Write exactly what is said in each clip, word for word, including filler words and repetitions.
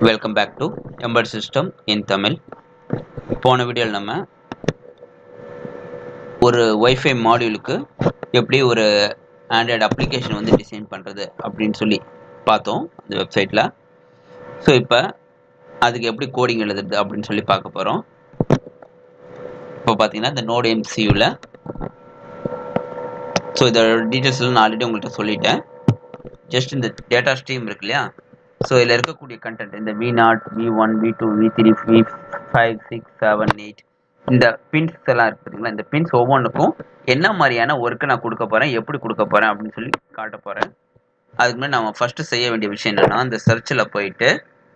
Welcome back to Embedded System in Tamil. போன வீடியோவில் நம்ம ஒரு வைஃபை மாடியூலுக்கு எப்படி ஒரு ஆண்ட்ராய்டு அப்ளிகேஷன் வந்து டிசைன் பண்ணுறது அப்படின்னு சொல்லி பார்த்தோம் அந்த வெப்சைட்டில். ஸோ இப்போ அதுக்கு எப்படி கோடிங் எழுதுறது அப்படின்னு சொல்லி பார்க்க போகிறோம். இப்போ பார்த்தீங்கன்னா இந்த நோட் எம்சியூவில் ஸோ இதோட டீட்டெயில்ஸ்லாம் நான் ஆல்ரெடி உங்கள்கிட்ட சொல்லிட்டேன். ஜஸ்ட் இந்த டேட்டா ஸ்ட்ரீம் இருக்கு இல்லையா, ஸோ இதில் இருக்கக்கூடிய கண்டென்ட் இந்த V naught V one V two V three V five six seven eight இந்த பின்ஸ் எல்லாம் இருக்கு பார்த்தீங்களா. இந்த பின்ஸ் ஒவ்வொன்றுக்கும் என்ன மாதிரியான ஒர்க்கு நான் கொடுக்க போகிறேன், எப்படி கொடுக்க போகிறேன் அப்படின்னு சொல்லி காட்ட போகிறேன். அதுக்கு முன்னாடி நம்ம ஃபஸ்ட்டு செய்ய வேண்டிய விஷயம் என்னென்னா, இந்த சர்ச்சில் போயிட்டு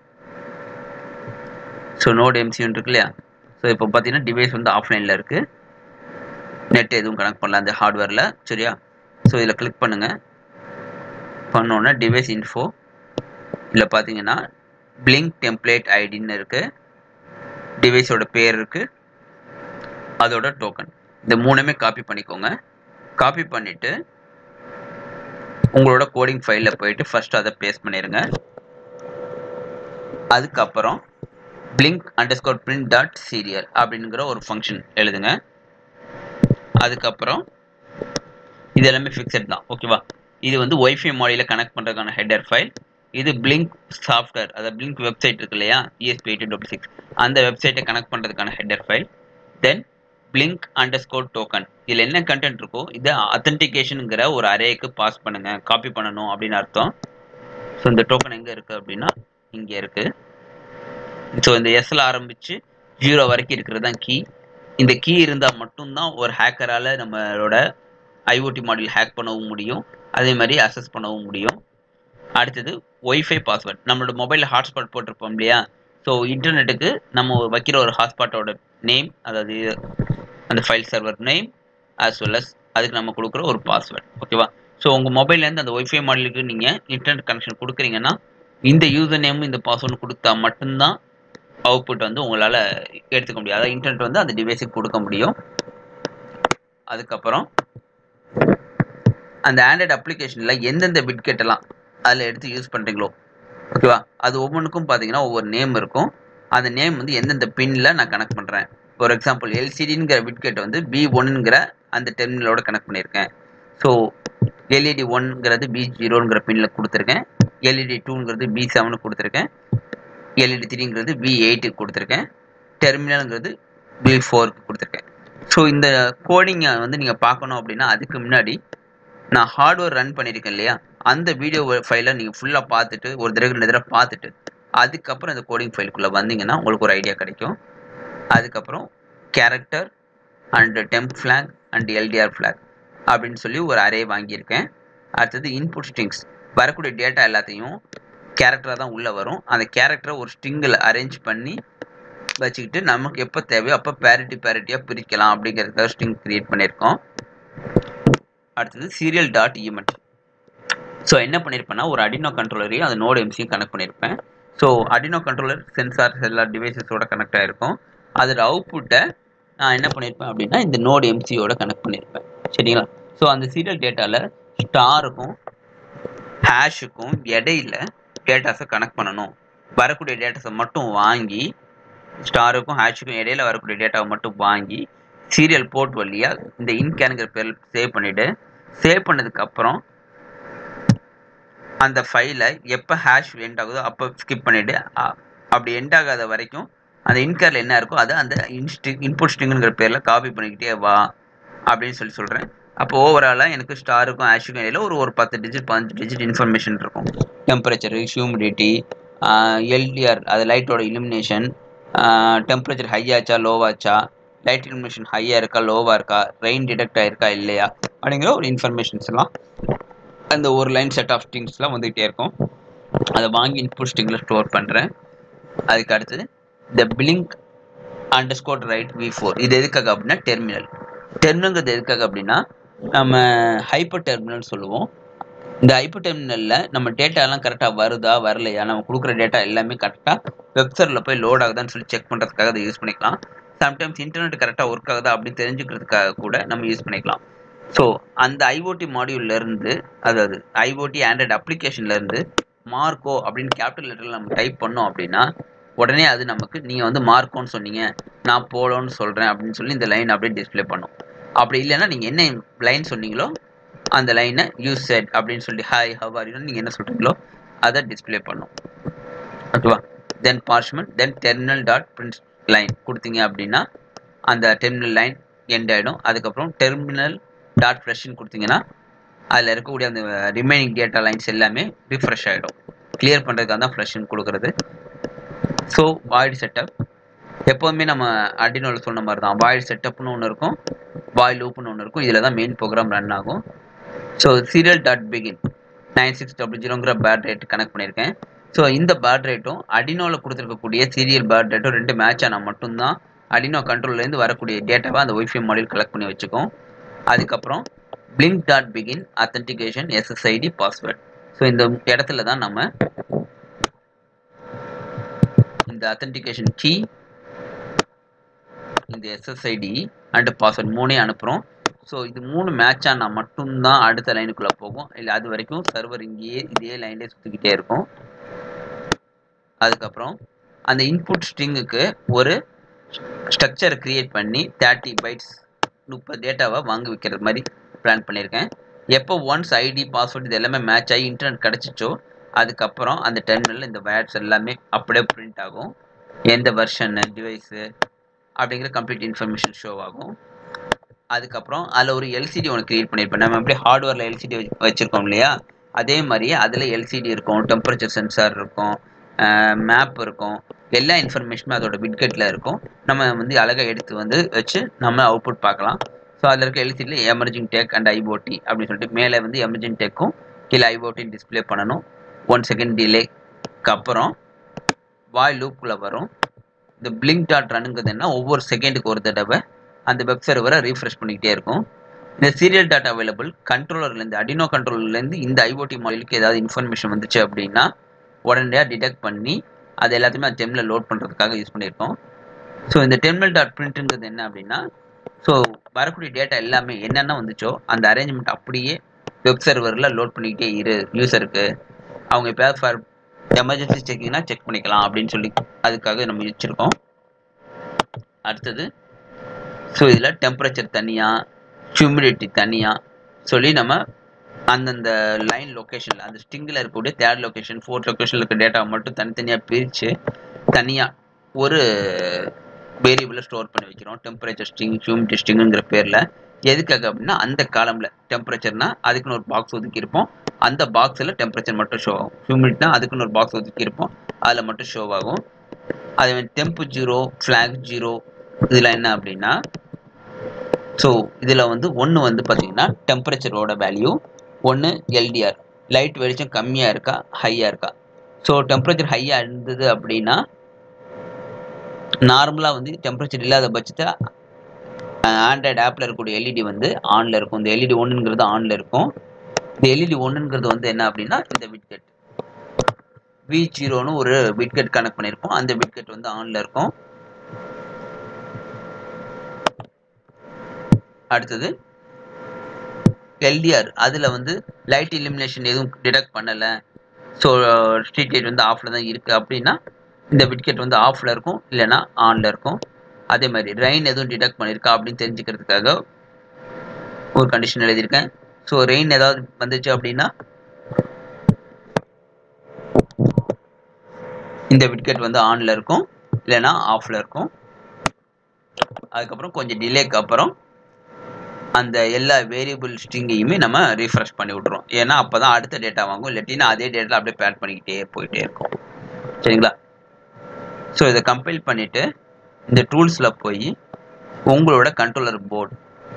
ஸோ நோட் எம்சியூன்னு இருக்கு இல்லையா. ஸோ இப்போ பார்த்தீங்கன்னா டிவைஸ் வந்து ஆஃப்லைனில் இருக்குது, நெட் எதுவும் கனெக்ட் பண்ணல அந்த ஹார்ட்வேரில், சரியா. ஸோ இதில் கிளிக் பண்ணுங்கள். பண்ணோன்னா டிவைஸ் இன்ஃபோ இதில் பார்த்தீங்கன்னா பிளிங்க் டெம்ப்ளேட் ஐடின்னு இருக்குது, டிவைஸோட பேர் இருக்குது, அதோட டோக்கன். இந்த மூணுமே காப்பி பண்ணிக்கோங்க. காப்பி பண்ணிவிட்டு உங்களோட கோடிங் ஃபைலில் போயிட்டு ஃபஸ்ட்டு அதை பேஸ்ட் பண்ணிடுங்க. அதுக்கப்புறம் Blynk underscore print dot serial அப்படிங்கிற ஒரு ஃபங்க்ஷன் எழுதுங்க. அதுக்கப்புறம் இது எல்லாமே ஃபிக்ஸட் தான், ஓகேவா. இது வந்து ஒய்ஃபை மாடியில் கனெக்ட் பண்ணுறதுக்கான ஹெடர் ஃபைல். இது பிளிங்க் சாஃப்ட்வேர், அதாவது பிளிங்க் வெப்சைட் இருக்கு இல்லையா, இஎஸ்பி எயிட்டி டபுள் சிக்ஸ் அந்த வெப்சைட்டை கனெக்ட் பண்ணுறதுக்கான header file. Then Blynk under score token, இதில் என்ன கண்டென்ட் இருக்கோ இதை அத்தன்டிகேஷனுங்கிற ஒரு அரேக்கு பாஸ் பண்ணுங்க, காப்பி பண்ணணும் அப்படின்னு அர்த்தம். ஸோ இந்த டோக்கன் எங்கே இருக்குது அப்படின்னா இங்கே இருக்குது. ஸோ இந்த எஸ்ல ஆரம்பித்து ஜீரோ வரைக்கும் இருக்கிறது தான் கீ. இந்த கீ இருந்தால் மட்டும்தான் ஒரு ஹேக்கரால் நம்மளோட ஐஓடி மாடியூல் ஹேக் பண்ணவும் முடியும், அதே மாதிரி அக்சஸ் பண்ணவும் முடியும். அடுத்தது ஒய்ஃபை பாஸ்வேர்ட், நம்மளோட மொபைலில் ஹாட்ஸ்பாட் போட்டிருப்போம் இல்லையா. ஸோ இன்டர்நெட்டுக்கு நம்ம வைக்கிற ஒரு ஹாட்ஸ்பாட்டோட நேம், அதாவது அந்த file server name as well as அதுக்கு நம்ம கொடுக்குற ஒரு பாஸ்வேர்ட், ஓகேவா. ஸோ உங்கள் மொபைல்லேருந்து அந்த ஒய்ஃபை மாடலுக்கு நீங்கள் இன்டர்நெட் கனெக்ஷன் கொடுக்குறீங்கன்னா இந்த யூசர் நேமும் இந்த பாஸ்வேர்டு கொடுத்தா மட்டும்தான் அவுட்புட் வந்து உங்களால் எடுத்துக்க முடியும், அதாவது இன்டர்நெட் வந்து அந்த டிவைஸுக்கு கொடுக்க முடியும். அதுக்கப்புறம் அந்த ஆண்ட்ராய்டு அப்ளிகேஷனில் எந்தெந்த பிட் கெட்டெல்லாம் அதில் எடுத்து யூஸ் பண்ணுறீங்களோ, ஓகேவா, அது ஒவ்வொன்றுக்கும் பார்த்தீங்கன்னா ஒவ்வொரு நேம் இருக்கும். அந்த நேம் வந்து எந்தெந்த பின்னில் நான் கனெக்ட் பண்ணுறேன். ஃபார் எக்ஸாம்பிள் எல்சிடிங்கிற பிட்கெட் வந்து பி ஒன்னுங்கிற அந்த டெர்மினலோட கனெக்ட் பண்ணியிருக்கேன். ஸோ எல்இடி ஒன்ங்கிறது பி ஜீரோங்கிற பின்னில் கொடுத்துருக்கேன், எல்இடி டூங்கிறது பி செவனுக்கு கொடுத்துருக்கேன், எல்இடி த்ரீங்கிறது பி எயிட்டுக்கு கொடுத்துருக்கேன், டெர்மினலுங்கிறது பி ஃபோருக்கு கொடுத்துருக்கேன். ஸோ இந்த கோடிங்கை வந்து நீங்கள் பார்க்கணும் அப்படின்னா அதுக்கு முன்னாடி நான் ஹார்ட்வேர் ரன் பண்ணியிருக்கேன் இல்லையா, அந்த வீடியோ ஃபைலை நீங்கள் ஃபுல்லாக பார்த்துட்டு ஒரு தடவை ரெண்டு தடவை பார்த்துட்டு அதுக்கப்புறம் இந்த கோடிங் ஃபைலுக்குள்ளே வந்தீங்கன்னா உங்களுக்கு ஒரு ஐடியா கிடைக்கும். அதுக்கப்புறம் character and temp flag and LDR flag அப்படின்னு சொல்லி ஒரு அரே வாங்கியிருக்கேன். அடுத்தது இன்புட் ஸ்ட்ரிங்ஸ், வரக்கூடிய டேட்டா எல்லாத்தையும் கேரக்டராக தான் உள்ளே வரும், அந்த கேரக்டரை ஒரு ஸ்ட்ரிங்கில் அரேஞ்ச் பண்ணி வச்சுக்கிட்டு நமக்கு எப்போ தேவையோ அப்போ பேரிட்டி பேரிட்டியாக பிரிக்கலாம் அப்படிங்கிறதுக்காக ஸ்ட்ரிங் க்ரியேட் பண்ணியிருக்கோம். அடுத்தது சீரியல் டாட் ஈமெண்ட். ஸோ என்ன பண்ணியிருப்பேன்னா ஒரு அடினோ கண்ட்ரோலரையும் அது நோட் எம்சியும் கனெக்ட் பண்ணியிருப்பேன். ஸோ அடினோ கண்ட்ரோலர் சென்சார்ஸ் எல்லா டிவைசஸோட கனெக்ட் ஆகிருக்கும். அதோட அவுட்புட்டை நான் என்ன பண்ணியிருப்பேன் அப்படின்னா இந்த நோட் எம்சியோட கனெக்ட் பண்ணியிருப்பேன், சரிங்களா. ஸோ அந்த சீரியல் டேட்டாவில் ஸ்டாருக்கும் ஹேஷுக்கும் இடையில டேட்டாஸை கனெக்ட் பண்ணணும். வரக்கூடிய டேட்டாஸை மட்டும் வாங்கி ஸ்டாருக்கும் ஹேஷுக்கும் இடையில வரக்கூடிய டேட்டாவை மட்டும் வாங்கி சீரியல் போர்ட் வழியாக இந்த இன்கேனுங்கிற பேரில் சேவ் பண்ணிவிட்டு, சேவ் பண்ணதுக்கப்புறம் அந்த ஃபைலை எப்போ ஹேஷ் எண்ட் ஆகுதோ அப்போ ஸ்கிப் பண்ணிவிட்டு அப்படி எண்ட் ஆகாத வரைக்கும் அந்த இன்கேரில் என்ன இருக்கோ அதை அந்த இன்ஸ்டி இன்புட் ஸ்ட்ரிங்குங்கிற பேரில் காப்பி பண்ணிக்கிட்டே வா அப்படின்னு சொல்லி சொல்கிறேன். அப்போ ஓவராலாக எனக்கு ஸ்டாருக்கும் ஹேஷுக்கும் இடையில ஒரு ஒரு பத்து டிஜிட் பதினஞ்சு டிஜிட் இன்ஃபர்மேஷன் இருக்கும். டெம்பரேச்சரு, ஹியூமிடிட்டி, எல்டிஆர் அது லைட்டோட இலுமினேஷன், டெம்பரேச்சர் ஹையாச்சா லோவாச்சா, லைட் இலுமினேஷன் ஹையாக இருக்கா லோவாக இருக்கா, ரெயின் டிடெக்ட் ஆகிருக்கா இல்லையா அப்படிங்கிற ஒரு இன்ஃபர்மேஷன்ஸ் எல்லாம் அந்த ஒரு லைன் செட் ஆஃப் ஸ்ட்ரிங்ஸ்லாம் வந்துகிட்டே இருக்கும். அதை வாங்கி இன்புட் ஸ்ட்ரிங்கில் ஸ்டோர் பண்ணுறேன். அதுக்கு அடுத்தது இந்த Blynk under score write V four, இது எதுக்காக அப்படின்னா டெர்மினல். டெர்மினல்ங்கிறது எதுக்காக அப்படின்னா நம்ம ஹைப்பர் டெர்மினல் சொல்லுவோம். இந்த ஹைப்பர் டெர்மினலில் நம்ம டேட்டாலாம் கரெக்டாக வருதா வரலையா, நம்ம கொடுக்குற டேட்டா எல்லாமே கரெக்டாக வெப்சைட்டில் போய் லோட் ஆகுதான்னு சொல்லி செக் பண்ணுறதுக்காக அதை யூஸ் பண்ணிக்கலாம். சம்டைம்ஸ் இன்டர்நெட் கரெக்டாக ஒர்க் ஆகுதா அப்படின்னு தெரிஞ்சுக்கிறதுக்காக கூட நம்ம யூஸ் பண்ணிக்கலாம். ஸோ அந்த ஐஓடி மாடியூல்லேருந்து, அதாவது ஐஓடி ஆண்ட்ராய்டு அப்ளிகேஷன்லேருந்து மார்க்கோ அப்படின்னு கேபிட்டல் லெட்டரில் நம்ம டைப் பண்ணோம் அப்படின்னா உடனே அது நமக்கு நீங்கள் வந்து மார்க்கோன்னு சொன்னீங்க, நான் போலோன்னு சொல்கிறேன் அப்படின்னு சொல்லி இந்த லைன் அப்படியே டிஸ்பிளே பண்ணும். அப்படி இல்லைன்னா நீங்கள் என்ன லைன் சொன்னீங்களோ அந்த லைனை யூஸ் செட் அப்படின்னு சொல்லி ஹாய் ஹவ் ஆர் யூ நீங்கள் என்ன சொல்கிறீங்களோ அதை டிஸ்பிளே பண்ணும். ஓகேவா? Then parchment, then terminal dot print line கொடுத்தீங்க அப்படின்னா அந்த டெர்மினல் லைன் எண்ட் ஆகிடும். அதுக்கப்புறம் டெர்மினல் டாட் ஃப்ரெஷ்ன்னு கொடுத்தீங்கன்னா அதில் இருக்கக்கூடிய அந்த ரிமைனிங் டேட்டா லைன்ஸ் எல்லாமே ரிஃப்ரெஷ் ஆகிடும். கிளியர் பண்ணுறதுக்காக தான் ஃப்ரெஷ்ன்னு கொடுக்குறது. ஸோ வாய்ட் செட்டப் எப்போவுமே நம்ம அர்டினோவில் சொன்ன மாதிரி தான், வாய்ட் செட்டப்னு ஒன்று இருக்கும், வாய் லூப்னு ஒன்று இருக்கும். இதில் தான் மெயின் ப்ரோக்ராம் ரன் ஆகும். So serial dot begin nine six double ஜீரோங்கிற பேட் ரேட் கனெக்ட் பண்ணியிருக்கேன். ஸோ இந்த பேட் ரேட்டும் அர்டினோவில் கொடுத்துருக்கக்கூடிய சீரியல் பேட் ரேட்டும் ரெண்டு மேட்ச் ஆனால் மட்டும்தான் அர்டினோ கண்ட்ரோல்லேருந்து வரக்கூடிய டேட்டாவை அந்த ஒய்ஃபை மாடியூல் கலெக்ட் பண்ணி வச்சுக்கும். அதுக்கப்புறம் Blynk dot begin authentication SSID password. So இந்த இடத்துல தான் நம்ம இந்த அத்தன்டிகேஷன் கீ, இந்த எஸ்எஸ்ஐடி அண்ட் பாஸ்வேர்ட் மூணே அனுப்புகிறோம். ஸோ இது மூணு மேட்ச் ஆனால் மட்டும்தான் அடுத்த லைனுக்குள்ளே போகும். இல்லை அது வரைக்கும் சர்வர் இங்கேயே இதே லைன்லேயே சுற்றிக்கிட்டே இருக்கும். அதுக்கப்புறம் அந்த இன்புட் ஸ்ட்ரிங்குக்கு ஒரு ஸ்ட்ரக்சர் கிரியேட் பண்ணி தேர்ட்டி பைட்ஸ் முப்பது டேட்டாவை வாங்கி வைக்கிறது மாதிரி பிளான் பண்ணியிருக்கேன். எப்போ ஒன்ஸ் ஐடி பாஸ்வேர்ட் இது எல்லாமே மேட்ச் ஆகி இன்டர்நெட் கிடச்சிச்சோ அதுக்கப்புறம் அந்த டெர்மினலில் இந்த வேர்ட்ஸ் எல்லாமே அப்படியே பிரிண்ட் ஆகும். எந்த வெர்ஷனு டிவைஸு அப்படிங்கிற கம்ப்ளீட் இன்ஃபர்மேஷன் ஷோ ஆகும். அதுக்கப்புறம் அதில் ஒரு எல்சிடி ஒன்று கிரியேட் பண்ணியிருப்பேன். நம்ம எப்படி ஹார்ட்வேரில் எல்சிடி வச்சுருக்கோம் இல்லையா, அதே மாதிரியே அதில் எல்சிடி இருக்கும், டெம்பரேச்சர் சென்சார் இருக்கும், மேப் இருக்கும், எல்லா இன்ஃபர்மேஷனுமே அதோட பிட்கெட்டில் இருக்கும். நம்ம வந்து அழகாக எடுத்து வந்து வச்சு நம்ம அவுட்புட் பார்க்கலாம். ஸோ அதில் இருக்க எல்சிடியில் எமர்ஜிங் டெக் அண்ட் ஐஓடி அப்படின்னு சொல்லிட்டு மேலே வந்து எமர்ஜிங் டெக்கும் கீழே ஐஓடின்னு டிஸ்பிளே பண்ணணும். ஒன் செகண்ட் டிலேக்கு அப்புறம் வாய் லூப்புக்குள்ளே வரும். இந்த பிளிங்க் டாட் ரன்னுங்கிறது என்ன, ஒவ்வொரு செகண்டுக்கு ஒரு தடவை அந்த வெப் சர்வரை ரீஃப்ரெஷ் பண்ணிக்கிட்டே இருக்கும். இந்த சீரியல் டாட் அவைலபிள் கண்ட்ரோலர்லேருந்து அர்டினோ கண்ட்ரோலர்லேருந்து இந்த ஐஓடி மாடியூலுக்கு ஏதாவது இன்ஃபர்மேஷன் வந்துச்சு அப்படின்னா உடனடியாக டிடெக்ட் பண்ணி அது எல்லாத்தையுமே அந்த டெர்மினல் லோட் பண்ணுறதுக்காக யூஸ் பண்ணியிருக்கோம். ஸோ இந்த டெர்மினல் டாட் பிரிண்ட்டுங்கிறது என்ன அப்படின்னா, ஸோ வரக்கூடிய டேட்டா எல்லாமே என்னென்ன வந்துச்சோ அந்த அரேஞ்ச்மெண்ட் அப்படியே வெப் சர்வரில் லோட் பண்ணிக்கிட்டே இரு யூஸருக்கு. அவங்க இப்போ ஃபார் எமர்ஜென்சி செக்கிங்னா செக் பண்ணிக்கலாம் அப்படின்னு சொல்லி அதுக்காக நம்ம வச்சுருக்கோம். அடுத்தது ஸோ இதில் டெம்பரேச்சர் தனியாக, ஹியூமிடிட்டி தனியாக சொல்லி நம்ம அந்தந்த லைன் லொக்கேஷனில் அந்த ஸ்ட்ரிங்கில் இருக்கக்கூடிய தேர்ட் லொக்கேஷன் ஃபோர்த் லொக்கேஷனில் இருக்க டேட்டாவை மட்டும் தனித்தனியாக பிரித்து தனியாக ஒரு வேரியபிளை ஸ்டோர் பண்ணி வைக்கிறோம். டெம்பரேச்சர் ஸ்ட்ரிங், ஹியூமிடிட்டி ஸ்ட்ரிங்குங்கிற பேரில். எதுக்காக அப்படின்னா அந்த காலமில் டெம்பரேச்சர்னால் அதுக்குன்னு ஒரு பாக்ஸ் ஒதுக்கி இருப்போம், அந்த பாக்ஸில் டெம்பரேச்சர் மட்டும் ஷோ ஆகும். ஹியூமிடிட்டினா அதுக்குன்னு ஒரு பாக்ஸ் ஒதுக்கி இருப்போம், அதில் மட்டும் ஷோ ஆகும். அதே மாதிரி டெம்ப் ஜீரோ, ஃப்ளாக் ஜீரோ இதில் என்ன அப்படின்னா, ஸோ இதில் வந்து ஒன்று வந்து பார்த்தீங்கன்னா டெம்பரேச்சரோட வேல்யூ, ஒன்று எல்டிஆர் லைட் வெளிச்சம் கம்மியாக இருக்கா ஹையாக இருக்கா. ஸோ டெம்பரேச்சர் ஹையாக இருந்தது அப்படின்னா நார்மலாக வந்து டெம்பரேச்சர் இல்லாத பட்சத்தில் ஆண்ட்ராய்டு ஆப்பில் இருக்கக்கூடிய எல்இடி வந்து ஆனில் இருக்கும். இந்த எல்இடி ஒன்றுங்கிறது ஆனில் இருக்கும். இந்த எல்இடி ஒன்றுங்கிறது வந்து என்ன அப்படின்னா இந்த பிட்கெட் வி ஜீரோன்னு ஒரு பிட்கெட் கனெக்ட் பண்ணியிருக்கோம். அந்த பிட்கெட் வந்து ஆனில் இருக்கும். அடுத்தது எல்டிஆர் அதில் வந்து லைட் இலிமினேஷன் எதுவும் டிடெக்ட் பண்ணலை, ஸோ ஸ்ட்ரீட் லைட் வந்து ஆஃபில் தான் இருக்குது அப்படின்னா இந்த பிட்கெட் வந்து ஆஃபில் இருக்கும், இல்லைனா ஆனில் இருக்கும். அதே மாதிரி ரெயின் எதுவும் டிடெக்ட் பண்ணியிருக்கா அப்படின்னு தெரிஞ்சுக்கிறதுக்காக ஒரு கண்டிஷன் எழுதியிருக்கேன். ஸோ ரெயின் ஏதாவது வந்துச்சு அப்படின்னா இந்த பிட்கெட் வந்து ஆனில் இருக்கும், இல்லைனா ஆஃபில் இருக்கும். அதுக்கப்புறம் கொஞ்சம் டிலேக்கு அப்புறம் அந்த எல்லா வேரியபிள் ஸ்ட்ரிங்கையுமே நம்ம ரீஃப்ரெஷ் பண்ணி விட்றோம். ஏன்னா அப்போ தான் அடுத்த டேட்டா வாங்கும், இல்லாட்டினா அதே டேட்டா அப்படியே பேட் பண்ணிக்கிட்டே போயிட்டே இருக்கும். சரிங்களா? ஸோ இதை கம்பைல் பண்ணிவிட்டு இந்த டூல்ஸில் போய் உங்களோட கண்ட்ரோலர் போர்டு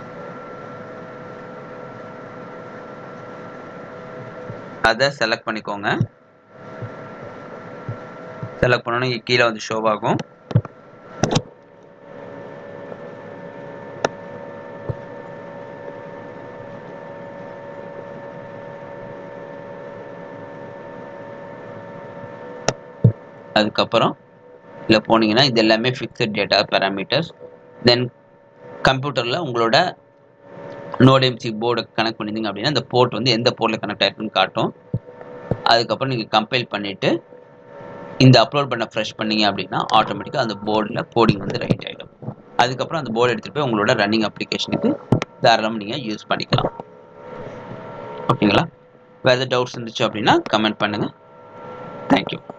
அதை செலக்ட் பண்ணிக்கோங்க. செலக்ட் பண்ணோன்னா இங்கே கீழே வந்து ஷோ ஆகும். அதுக்கப்புறம் இதில் போனீங்கன்னா இது எல்லாமே ஃபிக்ஸட் டேட்டா பேராமீட்டர்ஸ். தென் கம்ப்யூட்டரில் உங்களோட நோட் எம்சி போர்டை கனெக்ட் பண்ணியிருந்தீங்க அப்படின்னா அந்த போர்ட் வந்து எந்த போர்ட்டில் கனெக்ட் ஆகிருக்குன்னு காட்டும். அதுக்கப்புறம் நீங்கள் கம்பைல் பண்ணிவிட்டு இந்த அப்லோட் பண்ண ஃப்ரெஷ் பண்ணீங்க அப்படின்னா ஆட்டோமேட்டிக்காக அந்த போர்டில் கோடிங் வந்து ரைட் ஆகிடும். அதுக்கப்புறம் அந்த போர்டு எடுத்துகிட்டு போய் உங்களோட ரன்னிங் அப்ளிகேஷனுக்கு தாராளமாக நீங்கள் யூஸ் பண்ணிக்கலாம். ஓகேங்களா? வேறு எதாவது டவுட்ஸ் இருந்துச்சு அப்படின்னா கமெண்ட் பண்ணுங்கள். தேங்க்யூ.